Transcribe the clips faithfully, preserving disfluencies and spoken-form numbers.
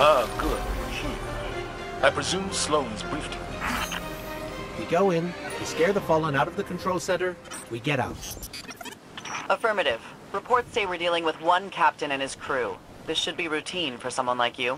Ah, good. Hmm. I presume Sloane's briefed you. We go in, we scare the Fallen out of the control center, we get out. Affirmative. Reports say we're dealing with one captain and his crew. This should be routine for someone like you.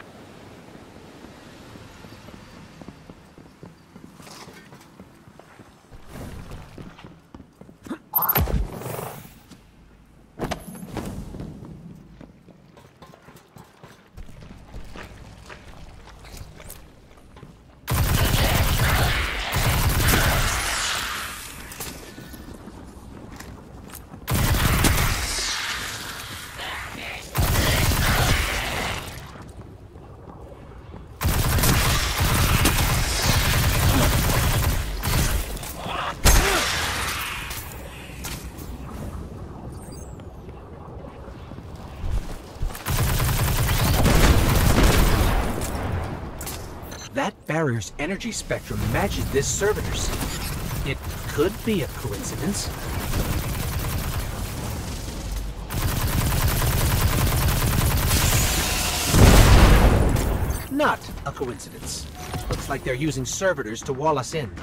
That barrier's energy spectrum matches this servitor's. It could be a coincidence. Not a coincidence. Looks like they're using servitors to wall us in.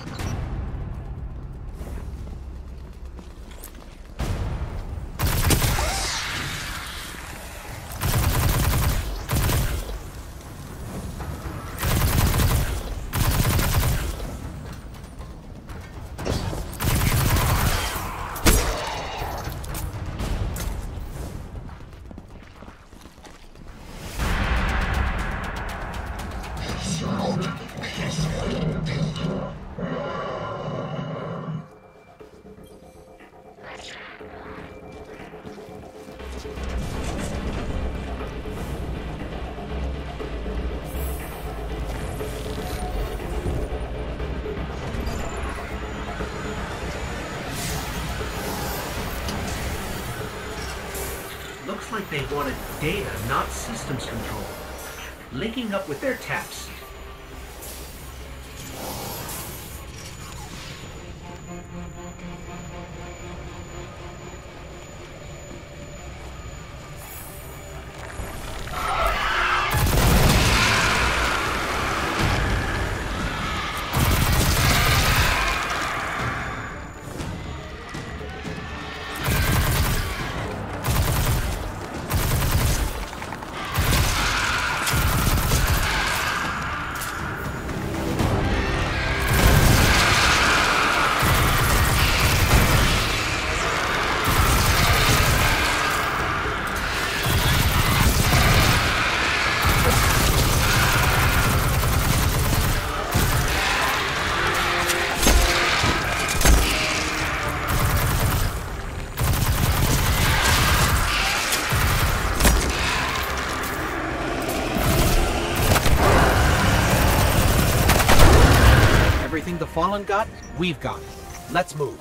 Looks like they wanted data, not systems control. Linking up with their taps. Everything the Fallen got, we've got. Let's move.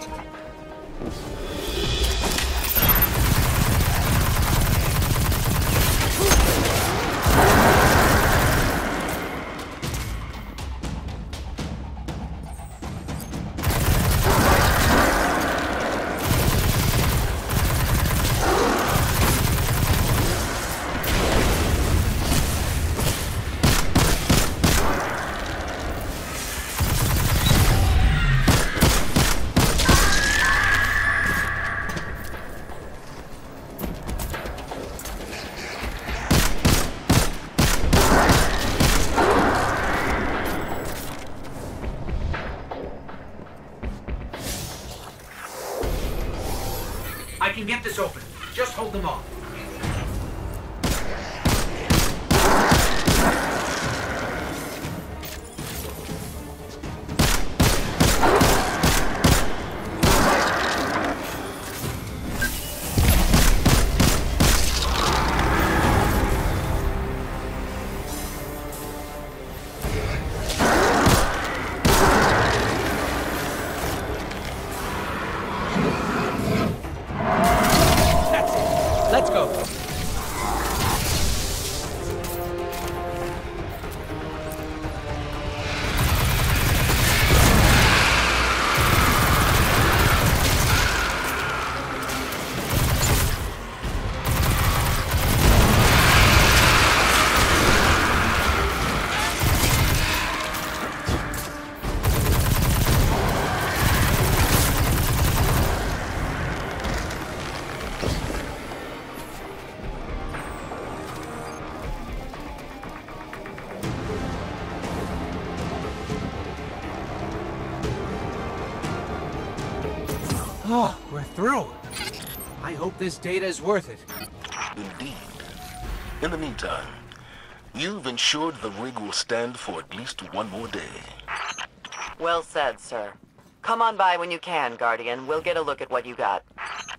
I can get this open. Just hold them off. Let's Oh, we're through. I hope this data is worth it. Indeed. In the meantime, you've ensured the rig will stand for at least one more day. Well said, sir. Come on by when you can, Guardian. We'll get a look at what you got.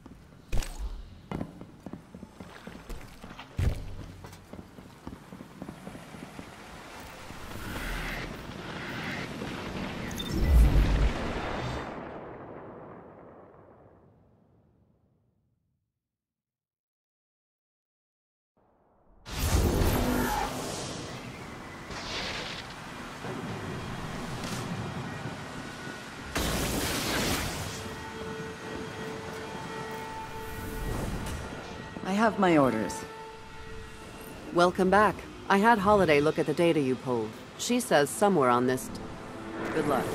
I have my orders. Welcome back. I had Holiday look at the data you pulled. She says somewhere on this... Good luck.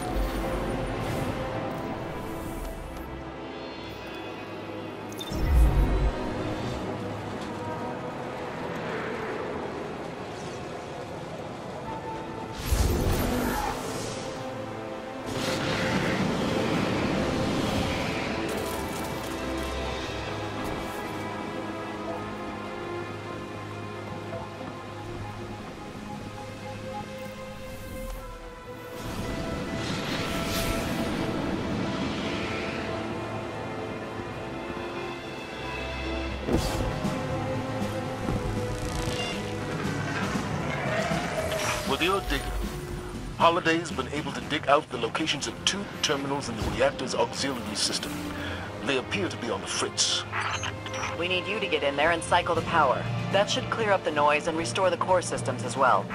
With your digging, Holiday's been able to dig out the locations of two terminals in the reactor's auxiliary system. They appear to be on the fritz. We need you to get in there and cycle the power. That should clear up the noise and restore the core systems as well.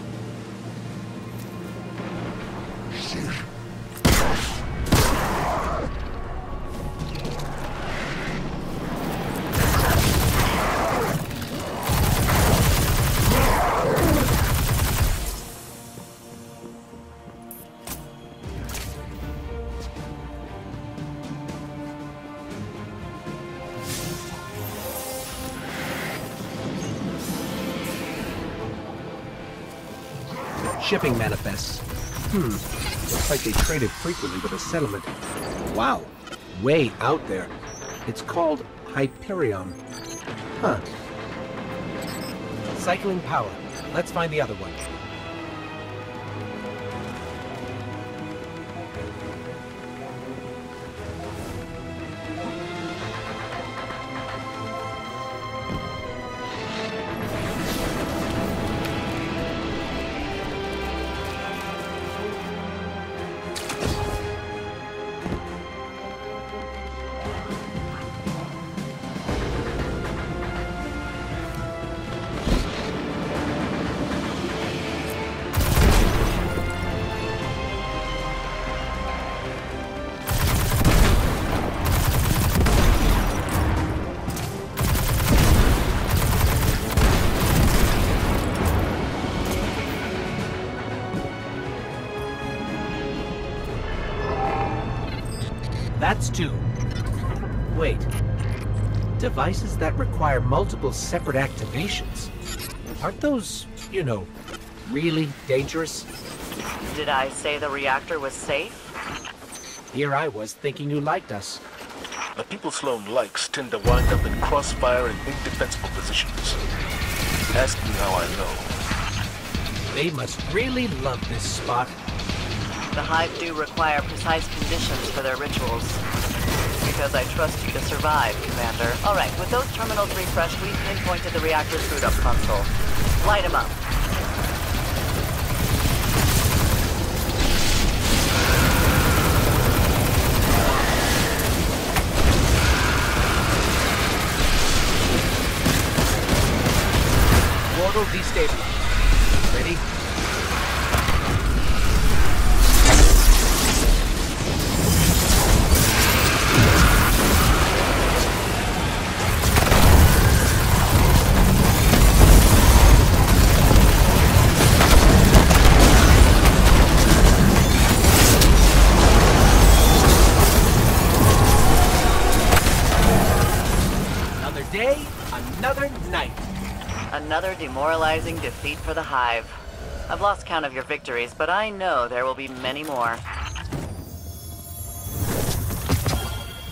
Shipping manifests. Hmm. Looks like they traded frequently with a settlement. Wow. Way out there. It's called Hyperion. Huh. Cycling power. Let's find the other one. That's two. Wait. Devices that require multiple separate activations. Aren't those, you know, really dangerous? Did I say the reactor was safe? Here I was thinking you liked us. The people Sloan likes tend to wind up in crossfire and indefensible positions. Ask me how I know. They must really love this spot. The Hive do require precise conditions for their rituals. Because I trust you to survive, Commander. Alright, with those terminals refreshed, we've pinpointed the reactor's boot-up console. Light them up. Portal destabilized. Ready? Day, another night. Another demoralizing defeat for the Hive. I've lost count of your victories, but I know there will be many more.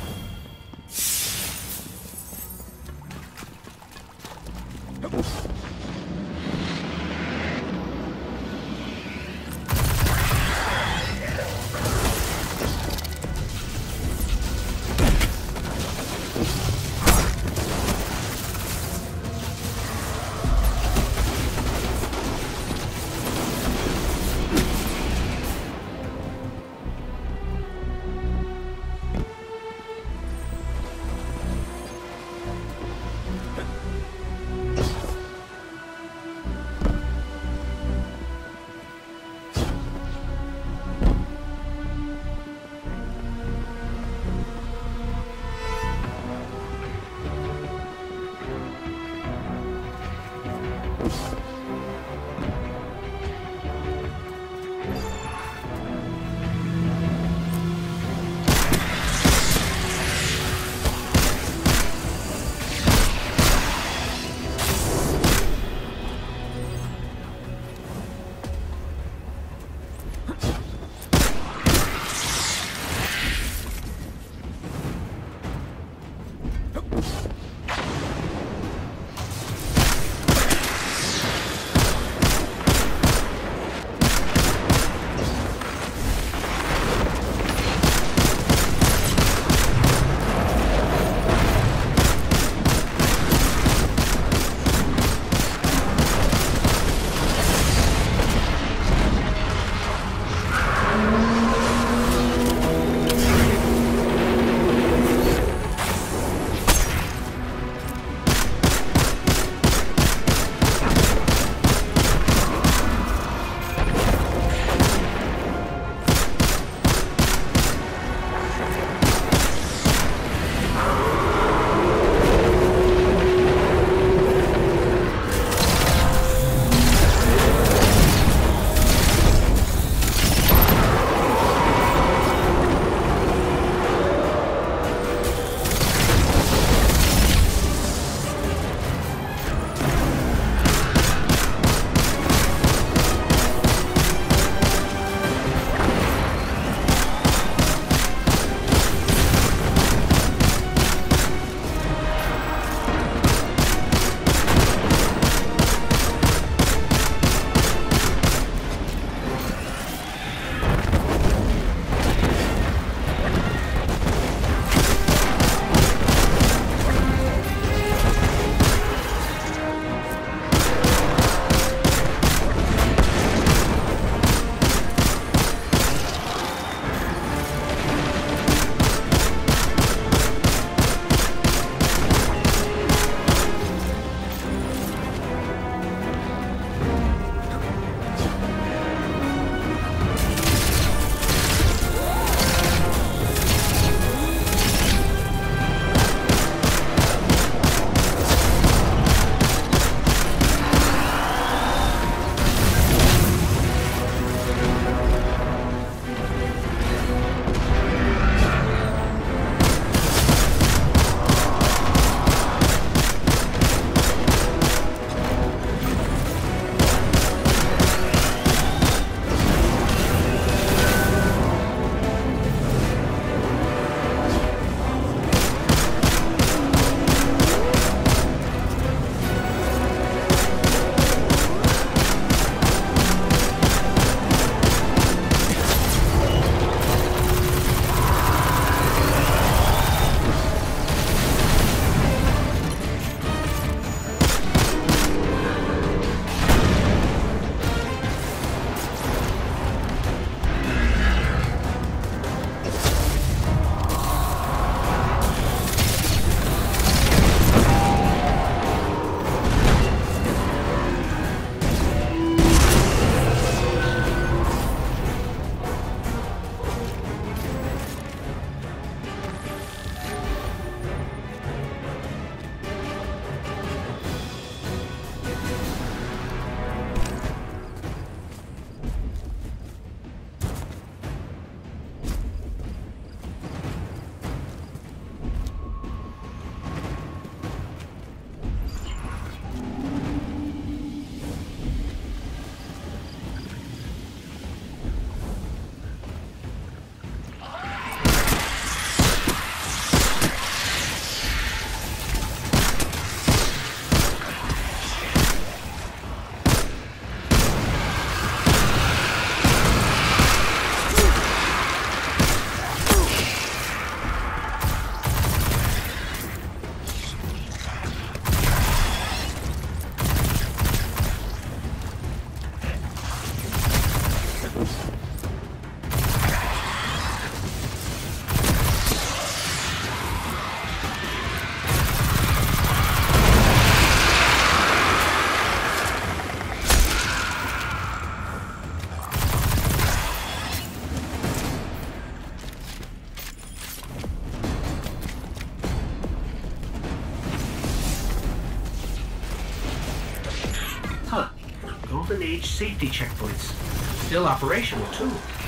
Age safety checkpoints. Still operational, too.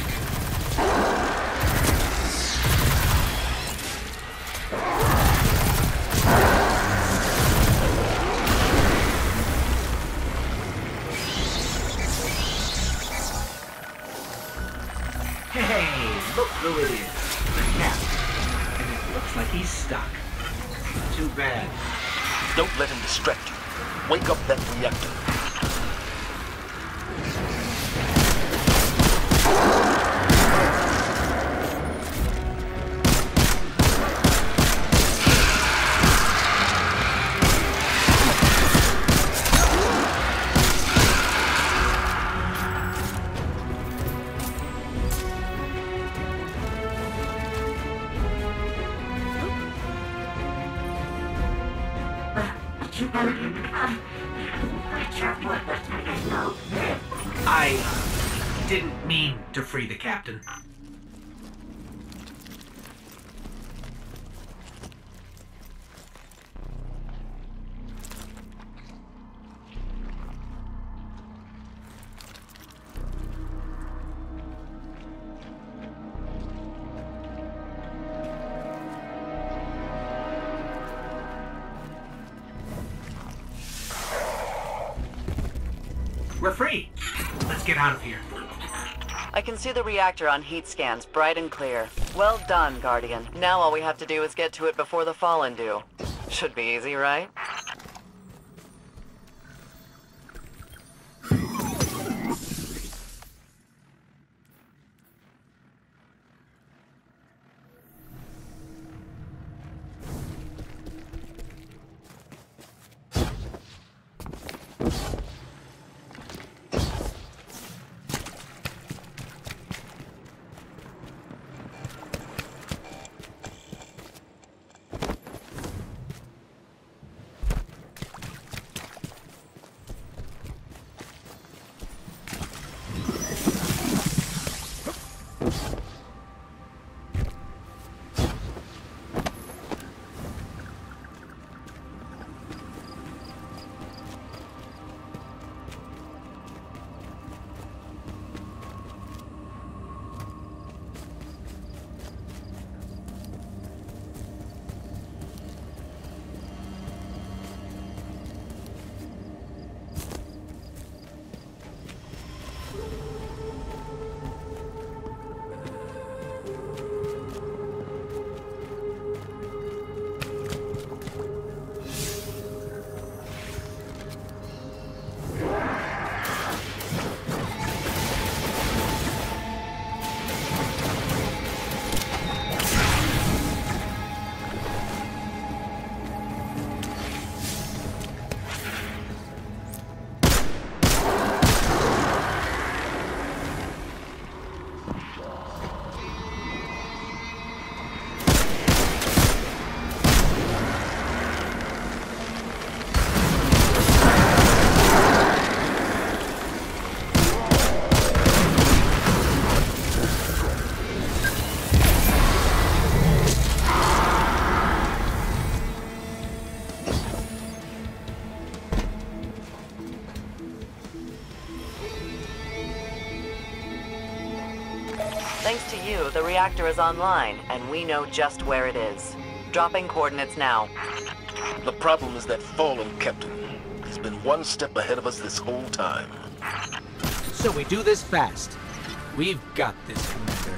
Hey, look who it is. The captain. And it looks like he's stuck. Too bad. Don't let him distract you. Wake up that reactor. I didn't mean to free the captain. We're free. Let's get out of here. I can see the reactor on heat scans, bright and clear. Well done, Guardian. Now all we have to do is get to it before the Fallen do. Should be easy, right? Thanks to you, the reactor is online, and we know just where it is. Dropping coordinates now. The problem is that Fallen Captain. He's been one step ahead of us this whole time. So we do this fast. We've got this, Commander.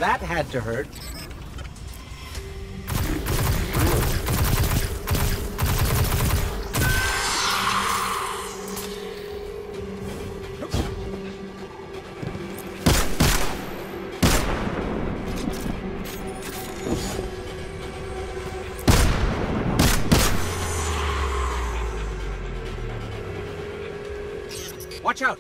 that had to hurt. Watch out!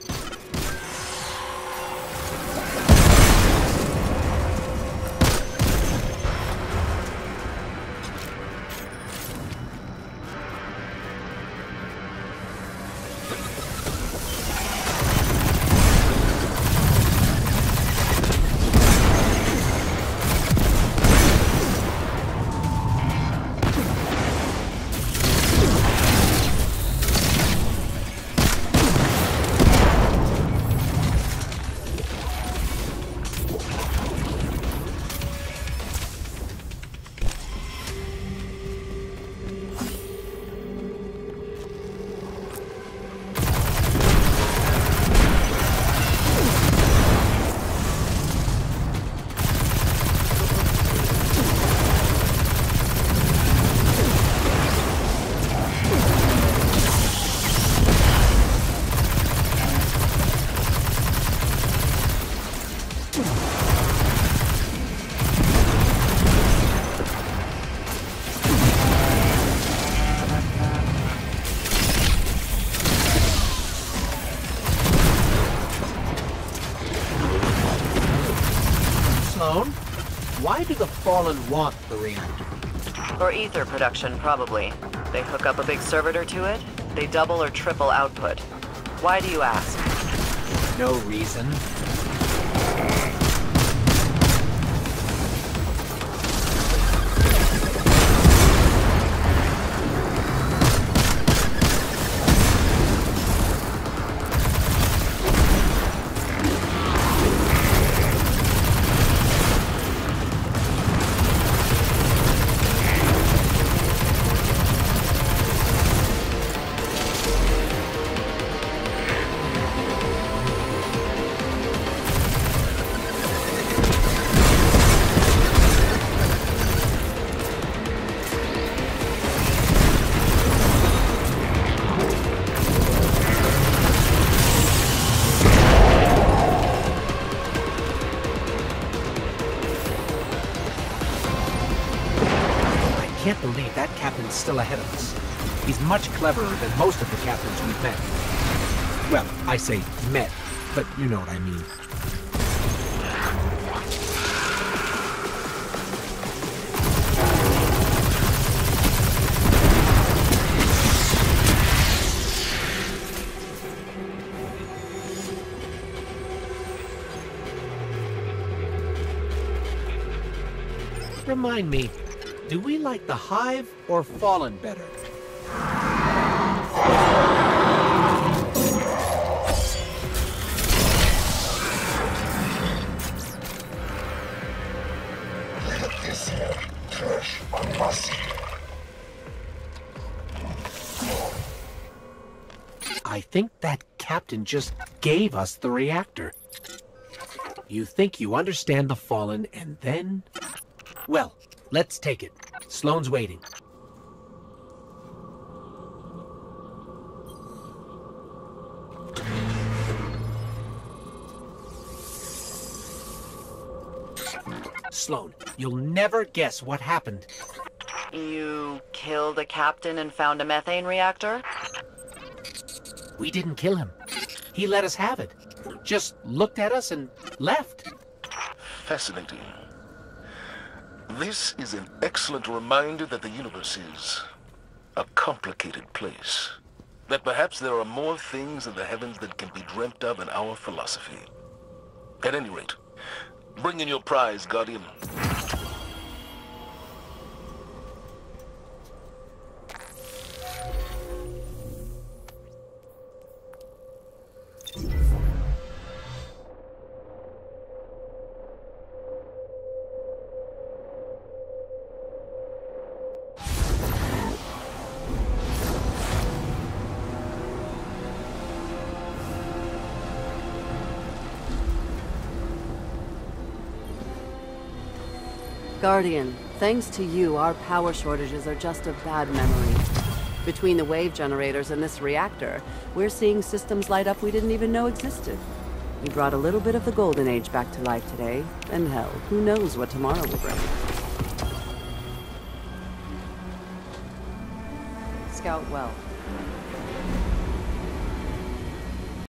Why do the Fallen want the reactor? For ether production, probably. They hook up a big servitor to it, they double or triple output. Why do you ask? No reason. I can't believe that captain's still ahead of us. He's much cleverer than most of the captains we've met. Well, I say met, but you know what I mean. Remind me, do we like the Hive or Fallen better? I think that captain just gave us the reactor. You think you understand the Fallen, and then... Well, let's take it. Sloane's waiting. Sloane, you'll never guess what happened. You killed a captain and found a methane reactor? We didn't kill him. He let us have it. Just looked at us and left. Fascinating. This is an excellent reminder that the universe is a complicated place. That perhaps there are more things in the heavens that can be dreamt of in our philosophy. At any rate, bring in your prize, Guardian. Guardian, thanks to you, our power shortages are just a bad memory. Between the wave generators and this reactor, we're seeing systems light up we didn't even know existed. You brought a little bit of the Golden Age back to life today, and hell, who knows what tomorrow will bring. Scout well.